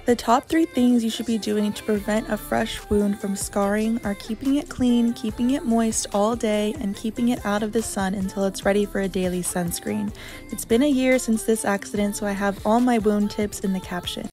The top 3 things you should be doing to prevent a fresh wound from scarring are keeping it clean, keeping it moist all day, and keeping it out of the sun until it's ready for a daily sunscreen. It's been a year since this accident, so I have all my wound tips in the caption.